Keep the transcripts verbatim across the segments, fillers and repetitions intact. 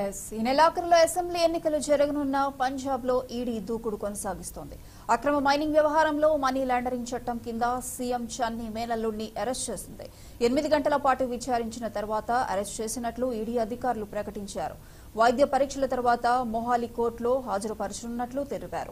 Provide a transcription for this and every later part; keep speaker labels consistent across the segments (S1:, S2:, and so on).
S1: ఈ నెలాఖరులో అసెంబ్లీ ఎన్నికలు జరగనున్న పంజాబ్ లో ఈడీ దూకుడు కొనసాగిస్తోంది. అక్రమ మైనింగ్ వ్యవహారంలో మనీ లాండరింగ్ చట్టం కింద సీఎం చన్నీ మేనల్లుడిని అరెస్ట్ చేసింది. ఎనిమిది గంటల పాటు విచారించిన తర్వాత అరెస్ట్ చేసినట్లు ఈడీ అధికారులు ప్రకటించారు. వైద్య పరీక్షల తర్వాత మొహాలి కోర్టులో హాజరుపరచనున్నట్లు తెలిపారు.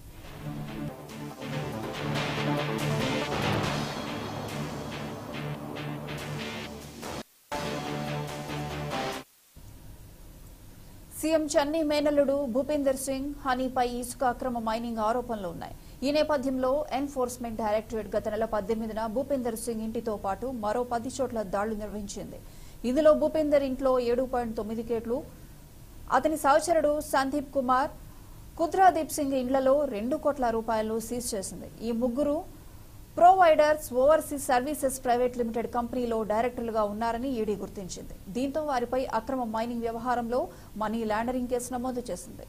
S1: సీఎం చన్నీ మేనల్లుడు భూపేందర్ సింగ్ హనీపై ఇసుక అక్రమ మైనింగ్ ఆరోపణలు ఉన్నాయి. ఈ నేపథ్యంలో ఎన్ఫోర్స్మెంట్ డైరెక్టరేట్ గత నెల పద్దెనిమిదిన భూపేందర్ సింగ్ ఇంటితో పాటు మరో పది చోట్ల దాడులు నిర్వహించింది. ఇందులో భూపేందర్ ఇంట్లో ఏడు పాయింట్ తొమ్మిది కోట్లు, అతని సహచరుడు సందీప్ కుమార్, కుద్రాదీప్ సింగ్ ఇండ్లలో రెండు కోట్ల రూపాయలను సీజ్ చేసింది. ఈ ముగ్గురు providers overseas services private limited కంపెనీలో డైరెక్టర్లుగా ఉన్నారని ఈడీ గుర్తించింది. దీంతో వారిపై అక్రమ మైనింగ్ వ్యవహారంలో మనీ లాండరింగ్ కేసు నమోదు చేసింది.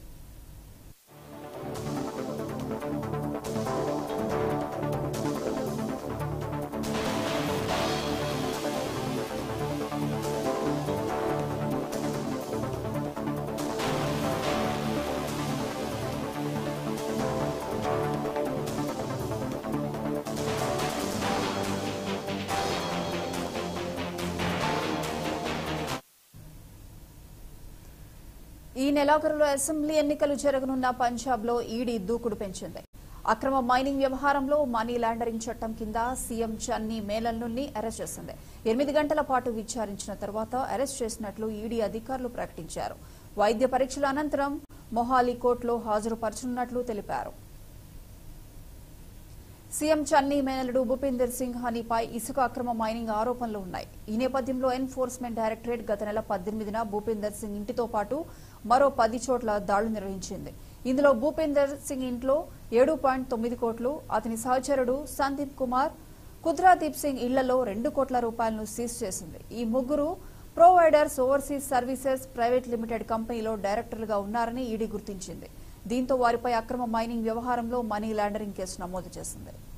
S1: ఈ నెలాఖరులో అసెంబ్లీ ఎన్నికలు జరగనున్న పంజాబ్ లో ఈడీ దూకుడు పెంచింది. అక్రమ మైనింగ్ వ్యవహారంలో మనీ లాండరింగ్ చట్టం కింద సీఎం చన్నీ మేనల్లుడిని అరెస్ట్ చేసింది. ఎనిమిది గంటల పాటు విచారించిన తర్వాత అరెస్ట్ చేసినట్లు ఈడీ అధికారులు ప్రకటించారు. వైద్య పరీక్షల అనంతరం మొహాలి కోర్టులో హాజరుపరచనున్నట్లు తెలిపారు. సీఎం చన్నీ మేనల్లుడు భూపేందర్ సింగ్ హనీపై ఇసుక అక్రమ మైనింగ్ ఆరోపణలు ఉన్నాయి. ఈ నేపథ్యంలో ఎన్ఫోర్స్మెంట్ డైరెక్టరేట్ గత నెల పద్దెనిమిదిన భూపేందర్ సింగ్ ఇంటితో పాటు మరో పది చోట్ల దాడులు నిర్వహించింది. ఇందులో భూపేందర్ సింగ్ ఇంట్లో ఏడు పాయింట్ తొమ్మిది కోట్లు, అతని సహచరుడు సందీప్ కుమార్, కుద్రాదీప్ సింగ్ ఇళ్లలో రెండు కోట్ల రూపాయలను సీజ్ చేసింది. ఈ ముగ్గురు providers overseas services private limited కంపెనీలో డైరెక్టర్లుగా ఉన్నారని ఈడీ గుర్తించింది. దీంతో వారిపై అక్రమ మైనింగ్ వ్యవహారంలో మనీ లాండరింగ్ కేసు నమోదు చేసింది.